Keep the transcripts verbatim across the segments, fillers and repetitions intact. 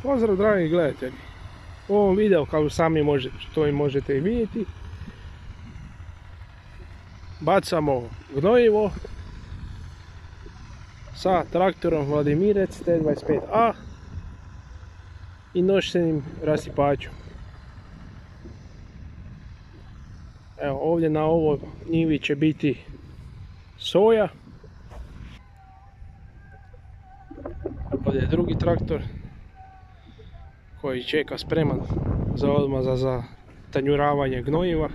Pozdrav dragi gledatelji, u ovom videu kao sami možete, što i možete i vidjeti, bacamo gnojivo sa traktorom Vladimirec T dvadeset pet A i nošenim rasipačom. Evo, ovdje na ovoj njivi će biti soja. Ovdje je drugi traktor koji čeka spreman za odmah za, za tanjuravanje gnojiva.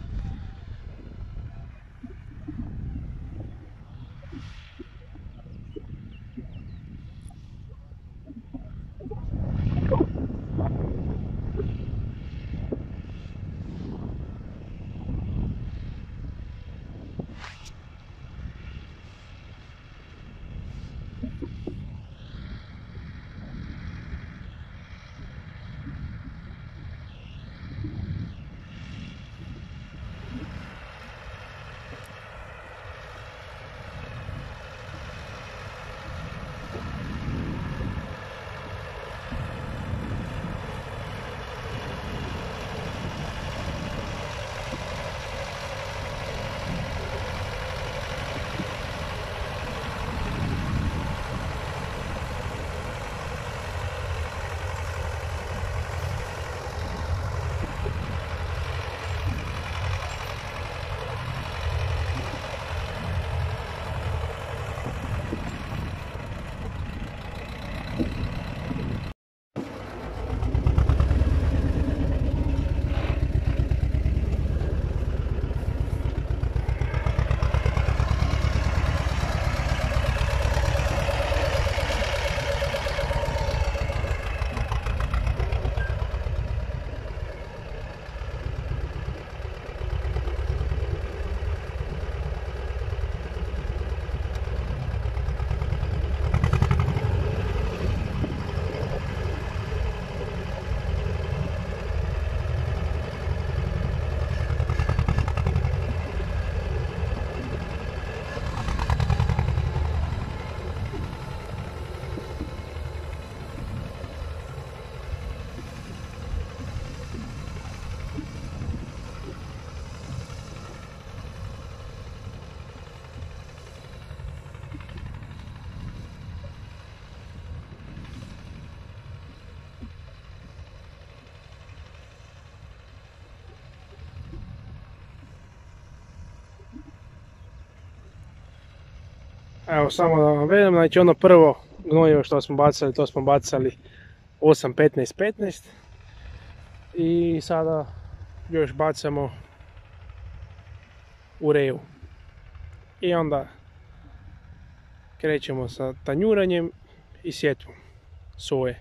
Evo, samo da vam vedem, znači ono prvo gnojivo što smo bacali, to smo bacali osam petnaest petnaest i sada još bacamo ureju i onda krećemo sa tanjuranjem i sjetvom soje.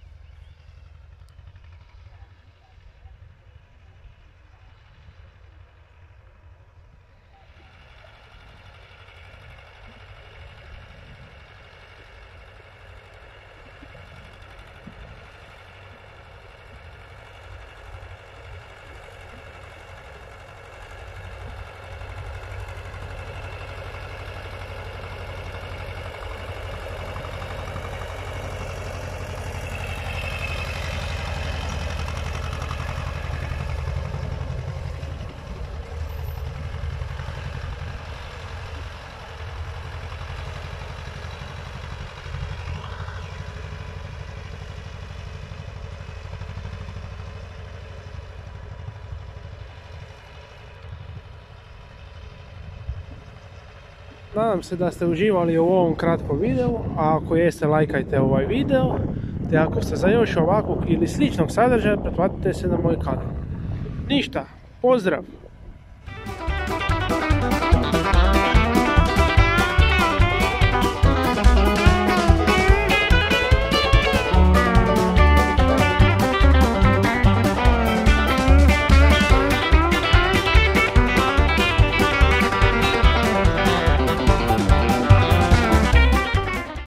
Nadam se da ste uživali u ovom kratkom videu, a ako jeste, lajkajte ovaj video, te ako ste za još ovakvog ili sličnog sadržaja, pretplatite se na moj kanal. Ništa, pozdrav!